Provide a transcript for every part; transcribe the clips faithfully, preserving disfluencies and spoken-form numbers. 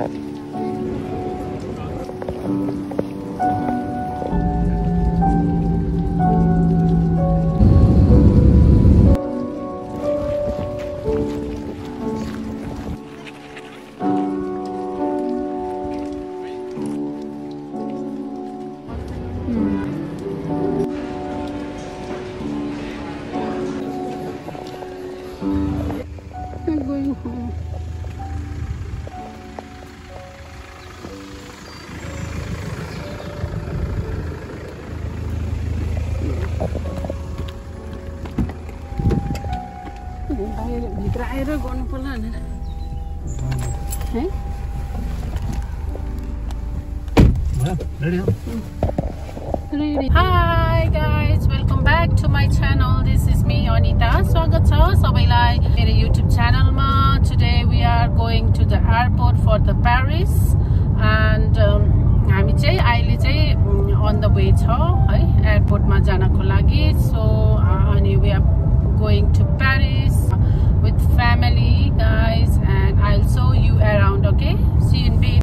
I'm going home. भित्र आएर गर्नु पर्ला हैन है ready. Hi guys, welcome back to my channel. This is me Anita. स्वागत छ सबैलाई मेरो YouTube channel मा. Today we are going to the airport for the Paris and um, हामी चाहिँ अहिले चाहिँ on the way छ है एयरपोर्ट मा जानको लागि. So uh, अनि we are going to Paris with family guys and I'll show you around. Okay, see you in a bit.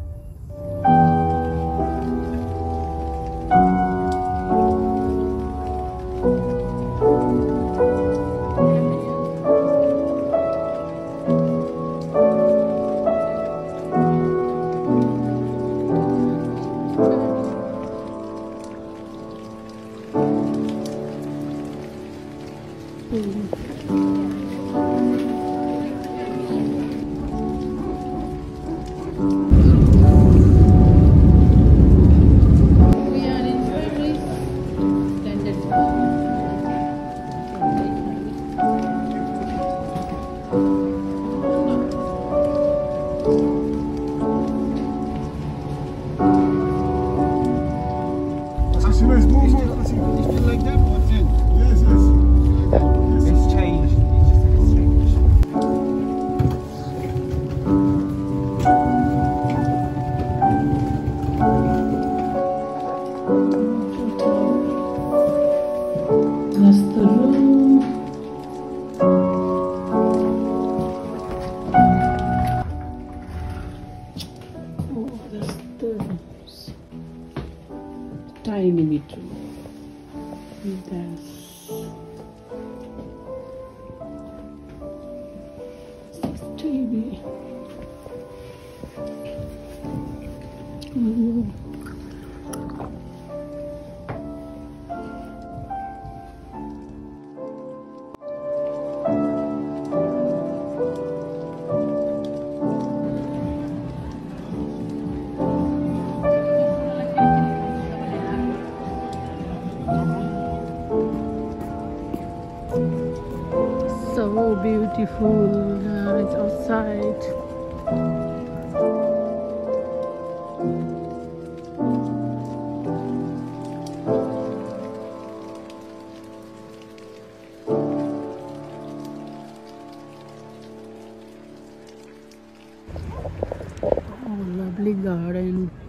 Tiny bedroom. That's T V. Mm-hmm. So beautiful guys outside. Oh, lovely garden.